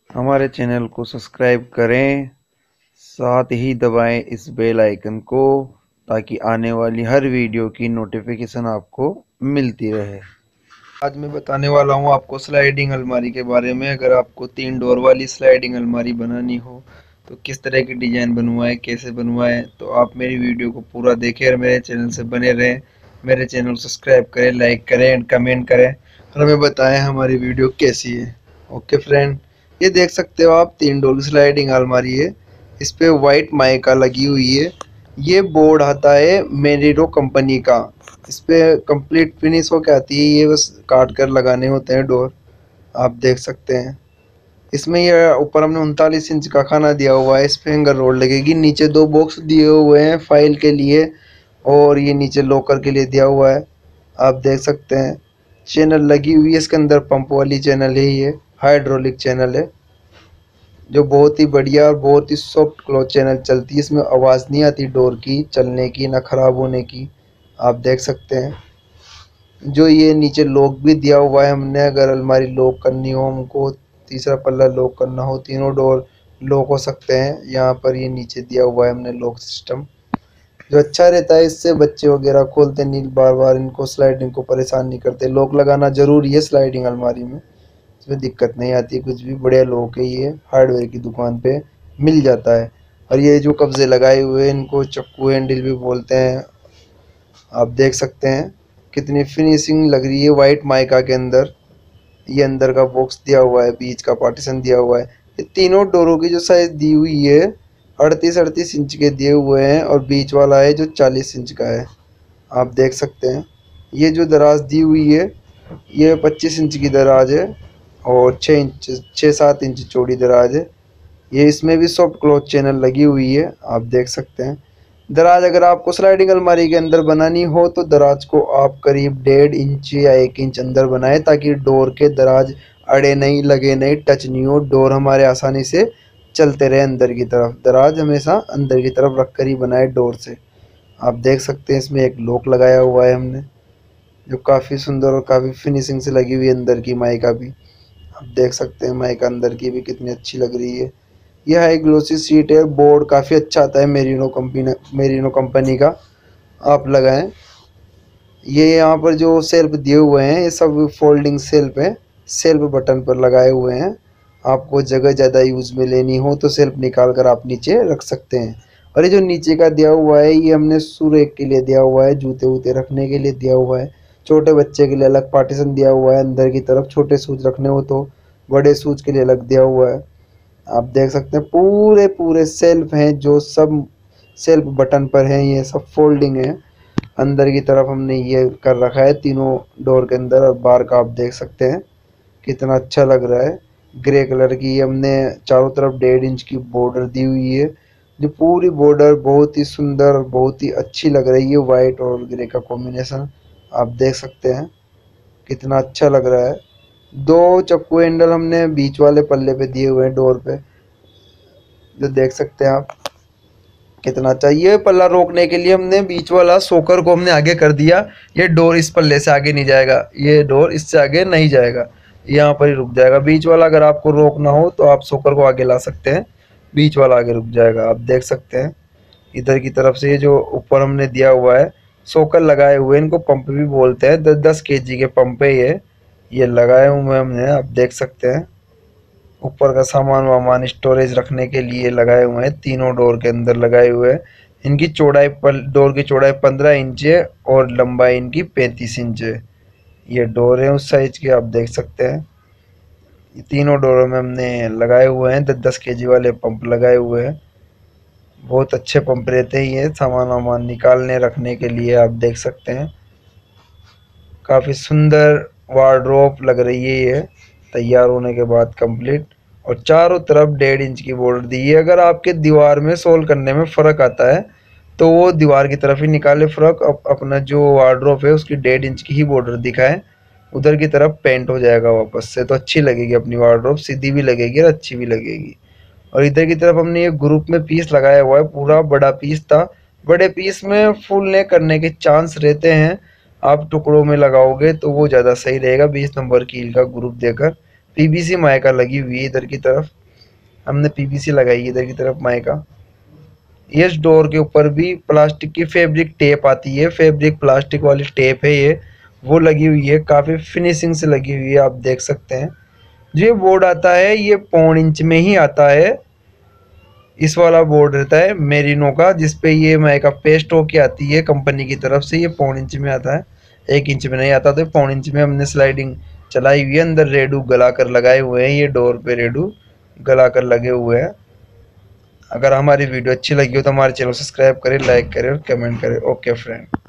हमारे चैनल को सब्सक्राइब करें, साथ ही दबाएं इस बेल आइकन को ताकि आने वाली हर वीडियो की नोटिफिकेशन आपको मिलती रहे। आज मैं बताने वाला हूं आपको स्लाइडिंग अलमारी के बारे में। अगर आपको 3 डोर वाली स्लाइडिंग अलमारी बनानी हो तो किस तरह की डिज़ाइन बनवाएं, कैसे बनवाएं, तो आप मेरी वीडियो को पूरा देखें और मेरे चैनल से बने रहें। मेरे चैनल को सब्सक्राइब करें, लाइक करें एंड कमेंट करें और हमें बताएं हमारी वीडियो कैसी है। ओके फ्रेंड, ये देख सकते हो आप 3 डोर की स्लाइडिंग अलमारी है। इस पे वाइट माइका लगी हुई है। ये बोर्ड आता है मेरिनो कंपनी का। इस पे कंप्लीट फिनिश होके आती है, ये बस काट कर लगाने होते हैं डोर। आप देख सकते हैं इसमें ये ऊपर हमने 39 इंच का खाना दिया हुआ है। इस पे हैंगर रोड लगेगी। नीचे 2 बॉक्स दिए हुए हैं फाइल के लिए और ये नीचे लॉकर के लिए दिया हुआ है। आप देख सकते हैं चैनल लगी हुई है। इसके अंदर पंप वाली चैनल है, ये हाइड्रोलिक चैनल है जो बहुत ही बढ़िया और बहुत ही सॉफ्ट क्लॉथ चैनल चलती है। इसमें आवाज़ नहीं आती डोर की चलने की ना ख़राब होने की। आप देख सकते हैं जो ये नीचे लॉक भी दिया हुआ है हमने। अगर अलमारी लॉक करनी हो हमको, तीसरा पल्ला लॉक करना हो, तीनों डोर लॉक हो सकते हैं। यहाँ पर ये नीचे दिया हुआ है हमने लॉक सिस्टम, जो अच्छा रहता है। इससे बच्चे वगैरह खोलते नहीं, बार बार इनको स्लाइडिंग को परेशान नहीं करते। लॉक लगाना ज़रूरी है स्लाइडिंग अलमारी में, इसमें दिक्कत नहीं आती कुछ भी। बढ़िया लॉक है, ये हार्डवेयर की दुकान पे मिल जाता है। और ये जो कब्जे लगाए हुए हैं इनको चक्कू हैंडल भी बोलते हैं। आप देख सकते हैं कितनी फिनिशिंग लग रही है वाइट माइका के अंदर। ये अंदर का बॉक्स दिया हुआ है, बीच का पार्टीशन दिया हुआ है। ये तीनों डोरों की जो साइज दी हुई है 38-38 इंच के दिए हुए हैं और बीच वाला है जो 40 इंच का है। आप देख सकते हैं ये जो दराज दी हुई है ये 25 इंच की दराज है और 6-7 इंच चौड़ी दराज है। ये इसमें भी सॉफ्ट क्लॉथ चैनल लगी हुई है। आप देख सकते हैं दराज अगर आपको स्लाइडिंग अलमारी के अंदर बनानी हो तो दराज को आप करीब 1.5 इंच या 1 इंच अंदर बनाएं ताकि डोर के दराज अड़े नहीं, लगे नहीं, टच नहीं हो। डोर हमारे आसानी से चलते रहे अंदर की तरफ। दराज हमेशा अंदर की तरफ रख कर ही बनाए डोर से। आप देख सकते हैं इसमें एक लॉक लगाया हुआ है हमने जो काफ़ी सुंदर और काफ़ी फिनिशिंग से लगी हुई है। अंदर की माइका भी आप देख सकते हैं, माइका अंदर की भी कितनी अच्छी लग रही है। यह एक ग्लोसी सीट है। बोर्ड काफ़ी अच्छा आता है मेरिनो कंपनी का, आप लगाएं। ये यहाँ पर जो सेल्फ दिए हुए हैं ये सब फोल्डिंग सेल्फ है, सेल्फ बटन पर लगाए हुए हैं। आपको जगह ज़्यादा यूज़ में लेनी हो तो सेल्फ निकाल कर आप नीचे रख सकते हैं। और ये जो नीचे का दिया हुआ है ये हमने शू रैक के लिए दिया हुआ है, जूते वूते रखने के लिए दिया हुआ है। छोटे बच्चे के लिए अलग पार्टीशन दिया हुआ है अंदर की तरफ, छोटे शूज रखने हो तो। बड़े शूज के लिए अलग दिया हुआ है। आप देख सकते हैं पूरे पूरे सेल्फ हैं जो सब सेल्फ बटन पर हैं। ये सब फोल्डिंग है। अंदर की तरफ हमने ये कर रखा है तीनों डोर के अंदर। और बाहर का आप देख सकते हैं कितना अच्छा लग रहा है। ग्रे कलर की हमने चारों तरफ 1.5 इंच की बॉर्डर दी हुई है जो पूरी बॉर्डर बहुत ही सुंदर, बहुत ही अच्छी लग रही है। वाइट और ग्रे का कॉम्बिनेशन आप देख सकते हैं कितना अच्छा लग रहा है। 2 चक्कू हैंडल हमने बीच वाले पल्ले पे दिए हुए हैं डोर पे, जो देख सकते हैं आप कितना अच्छा। ये पल्ला रोकने के लिए हमने बीच वाला सोकर को हमने आगे कर दिया। ये डोर इस पल्ले से आगे नहीं जाएगा, ये डोर इससे आगे नहीं जाएगा, यहाँ पर ही रुक जाएगा। बीच वाला अगर आपको रोकना हो तो आप सोकर को आगे ला सकते हैं, बीच वाला आगे रुक जाएगा। आप देख सकते हैं इधर की तरफ से ये जो ऊपर हमने दिया हुआ है सोकर लगाए हुए, इनको पंप भी बोलते हैं। 10 kg के पंप है ये लगाए हुए हमने। आप देख सकते हैं ऊपर का सामान वामान स्टोरेज रखने के लिए लगाए हुए हैं। तीनों डोर के अंदर लगाए हुए हैं। इनकी चौड़ाई डोर की चौड़ाई 15 इंच है और लंबाई इनकी 35 इंच है। ये डोर है उस साइज के, आप देख सकते हैं। ये तीनों डोरों में हमने लगाए हुए हैं 10-10 kg वाले पंप लगाए हुए हैं। बहुत अच्छे पंप रहते हैं ये सामान वामान निकालने रखने के लिए। आप देख सकते हैं काफ़ी सुंदर वार्डरोब लग रही है ये तैयार होने के बाद कंप्लीट। और चारों तरफ 1.5 इंच की बॉर्डर दी है। अगर आपके दीवार में सोल्व करने में फ़र्क आता है तो वो दीवार की तरफ ही निकाले फ़र्क। अपना जो वार्डरोब है उसकी 1.5 इंच की ही बॉर्डर दिखाएं, उधर की तरफ पेंट हो जाएगा वापस से, तो अच्छी लगेगी अपनी वार्डरोब, सीधी भी लगेगी और अच्छी भी लगेगी। और इधर की तरफ हमने ये ग्रुप में पीस लगाया हुआ है, पूरा बड़ा पीस था। बड़े पीस में फूलने करने के चांस रहते हैं। आप टुकड़ों में लगाओगे तो वो ज़्यादा सही रहेगा। 20 नंबर कील का ग्रुप देकर पीवीसी माइका लगी हुई है इधर की तरफ, हमने पीवीसी लगाई है इधर की तरफ माइका। इस डोर के ऊपर भी प्लास्टिक की फैब्रिक टेप आती है, फैब्रिक प्लास्टिक वाली टेप है ये, वो लगी हुई है, काफ़ी फिनिशिंग से लगी हुई है, आप देख सकते हैं। जो ये बोर्ड आता है ये 1.25 इंच में ही आता है, इस वाला बोर्ड रहता है मेरिनो का, जिसपे ये माइका पेस्ट होके आती है कंपनी की तरफ से। ये 1.25 इंच में आता है, 1 इंच में नहीं आता। तो 1.25 इंच में हमने स्लाइडिंग चलाई हुई है, अंदर रेडू गला कर लगाए हुए हैं, ये डोर पे रेडू गला कर लगे हुए हैं। अगर हमारी वीडियो अच्छी लगी हो तो हमारे चैनल को सब्सक्राइब करें, लाइक करें और कमेंट करें। Okay friend.